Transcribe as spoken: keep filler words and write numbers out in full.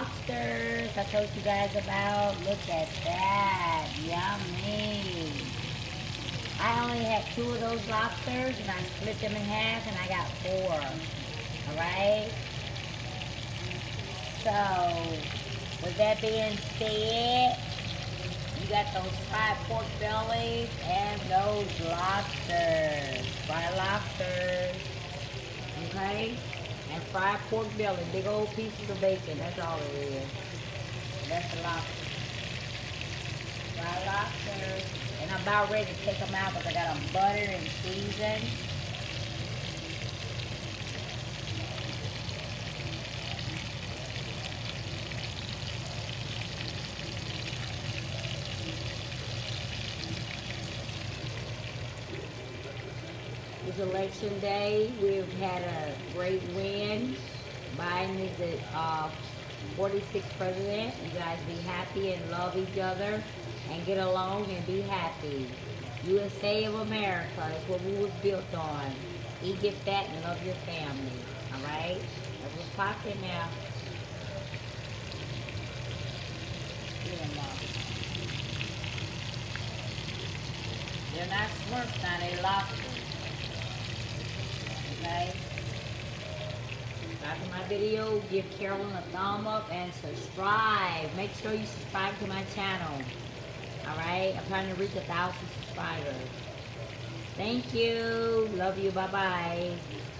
lobsters I told you guys about. Look at that. Yummy. I only had two of those lobsters and I split them in half and I got four. Alright? So, with that being said, you got those fried pork bellies and those lobsters. Fried lobsters. Okay? And fried pork belly. Big old pieces of bacon. That's all it is. That's the lobster. Fried lobsters. And I'm about ready to take them out because I got them buttered and seasoned. It's election day. We've had a great win. Biden is the uh, forty-sixth president. You guys be happy and love each other and get along and be happy. U S A of America is what we was built on. Eat, get fat, and love your family. All right? That's what's popping now. Get them up. They're not Smurfs now, they lobsters. Okay? Subscribe to my video, give Carolyn a thumb up, and subscribe. Make sure you subscribe to my channel. Alright? I'm trying to reach a thousand subscribers. Thank you. Love you. Bye-bye.